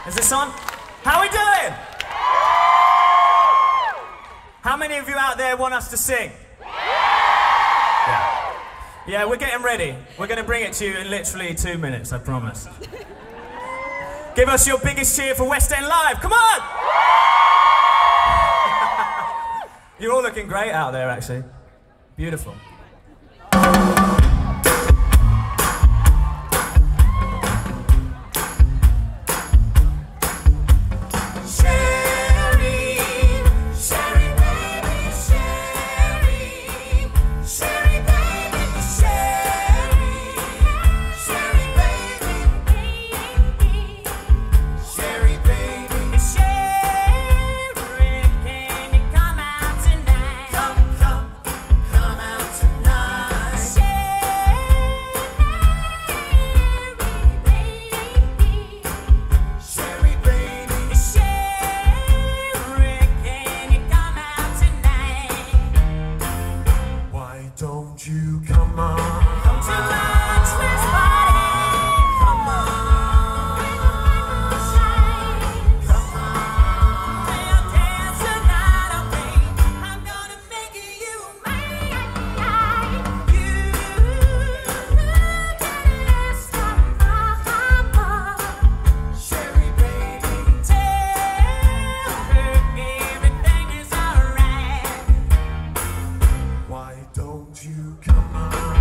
Is this on? How are we doing? How many of you out there want us to sing? Yeah, we're getting ready. We're going to bring it to you in literally 2 minutes, I promise. Give us your biggest cheer for West End Live. Come on! You're all looking great out there, actually. Beautiful. Don't you come on? Come to my Christmas party. Come on. Come on. We'll dance tonight, okay? I'm gonna make you mine. You gotta stop my Sherry baby. tell her everything is alright. Why don't you come on?